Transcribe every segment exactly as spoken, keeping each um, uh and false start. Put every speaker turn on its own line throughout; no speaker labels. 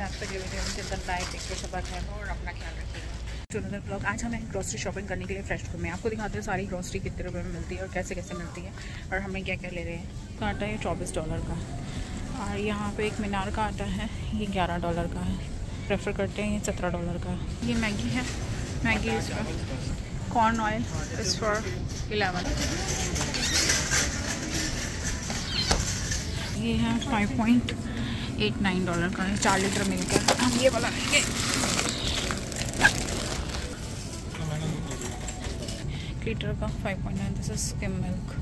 हैं आपसे अगले वीडियो में। चिंतन बाय, टेक केयर, शबा खैर और अपना ख्याल रखिएगा। चुनर ब्लॉग। आज हम ग्रोसरी शॉपिंग करने के लिए फ्रेश में आपको दिखाते हैं सारी ग्रोसरी कितने रुपए में मिलती है और कैसे कैसे मिलती है और हमें क्या क्या ले रहे हैं। का आटा है चौबीस डॉलर का और यहाँ पे एक मीनार का आटा है, ये ग्यारह डॉलर का है। प्रेफर करते हैं ये सत्रह डॉलर का है। ये मैगी है, मैगी इस corn oil is for eleven. ये है five point eight nine dollar का है, चार लीटर मिल्क है। हम ये वाला लेंगे। लीटर का five point nine. This is skim milk.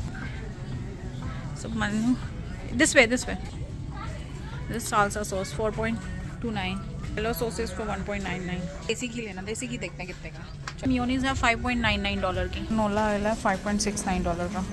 सब menu this way this way this salsa sauce four point two nine. Yellow sauces for one point nine nine. देसी घी लेना, देसी घी देखते हैं कितने का। मेयोनीज है five point nine nine dollar की। नोला ऑयल है five point six nine dollar का।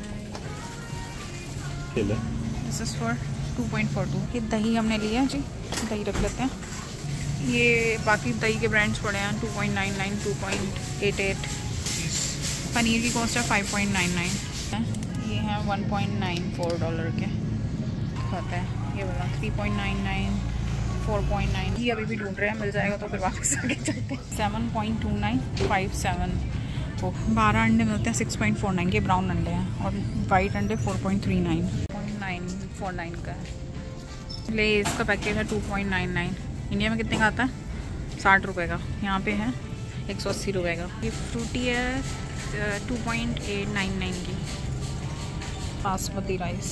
This is for two point four two. ये दही हमने लिया है जी, दही रख लेते हैं। ये बाकी दही के ब्रांड्स पड़े हैं two point nine nine, two point eight eight. पनीर की कॉस्ट है फाइव पॉइंट नाइन नाइन। ये है one point nine four dollar के खाते हैं। ये वाला three point nine nine, four point nine. ये अभी भी ढूंढ रहे हैं, मिल जाएगा तो फिर वापस आगे चलते हैं। Seven point two nine, five seven. तो बारह अंडे मिलते हैं सिक्स पॉइंट फोर नाइन के, ब्राउन अंडे हैं। और वाइट अंडे four point three nine, point nine four nine का है। ले इसका पैकेट है two point nine nine. India में कितने का आता है? साठ रुपये का। यहाँ पे है एक सौ अस्सी रुपये का। ये फ्रूटी है two point eight nine nine की। बासमती राइस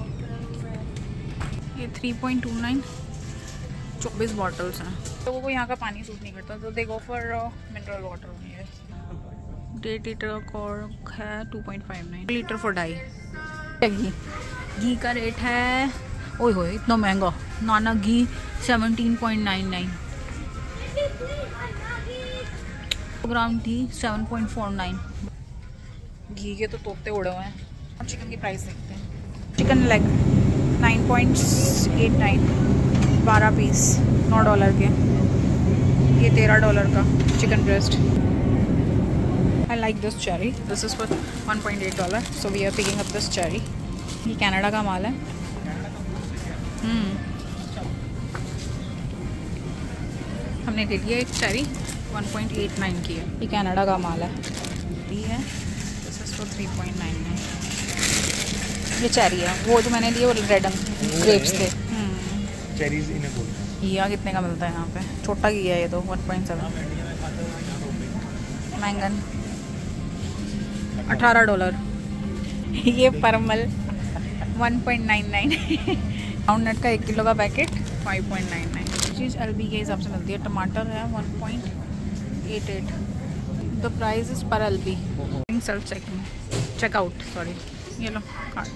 ये थ्री पॉइंट टू नाइन, चौबीस बॉटल्स हैं। लोगों को यहाँ का पानी सूट नहीं करता तो they go for mineral water only. डेढ़ लीटर का कॉर्क है two point five nine. Litre for डाई। घी घी का रेट है ओए होए इतना महंगा। नाना घी seventeen point nine nine. Gram घी सेवन पॉइंट फोर नाइन। घी के तो तोते उड़े हुए हैं। और चिकन की प्राइस देखते हैं। Chicken leg nine point eight nine, बारह पीस नौ डॉलर के। ये तेरह डॉलर का chicken breast. I like this cherry. This is for one point eight dollar. So we are picking up this cherry. ये कनाडा का माल है। हम्म हमने ले लिया एक cherry, one point eight nine की है। ये कनाडा का माल है। ये है this is for three point nine nine. ये चेरी है, वो जो मैंने लिए वो रेड ग्रेप्स थे।
चेरीज इन्हें बोलते हैं।
घिया कितने का मिलता है यहाँ पे? छोटा घिया है ये तो वन पॉइंट सेवन। मैंगन अठारह डॉलर। ये परमल one point nine nine. Ground nut का एक किलो का packet five point nine nine. Cheese L B के हिसाब से मिलती है। टमाटर है one point eight eight. The price is per L B. Self checking checkout sorry. ये लो कार्ड।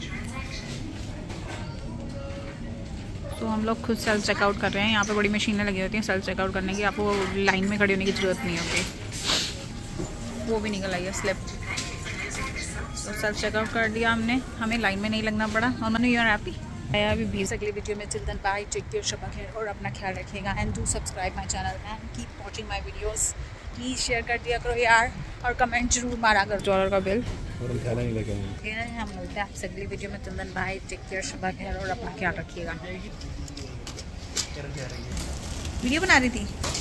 तो हम लोग खुद सेल्फ चेकआउट कर रहे हैं। यहाँ पे बड़ी मशीनें लगी होती हैं सेल्फ चेकआउट करने की। आपको लाइन में खड़ी होने की ज़रूरत नहीं होती। वो भी निकल आई है स्लिप। तो सेल्फ चेकआउट कर दिया हमने, हमें लाइन में नहीं लगना पड़ा। और मैंने यूर हैप्पी आया अभी बीस। अगली वीडियो में चिल्ड्रन बाय, टेक केयर, शबा खैर और अपना ख्याल रखिएगा। And do subscribe my channel and keep watching my videos. Please share कर दिया करो यार और कमेंट जरूर मारा कर। डॉलर का बिल
और हम ख्याल नहीं लगे
हम मिलते हैं आपसे अगली वीडियो में। चिल्ड्रन बाय, टेक केयर, शबा खैर और अपना ख्याल रखिएगा। वीडियो बना रही थी।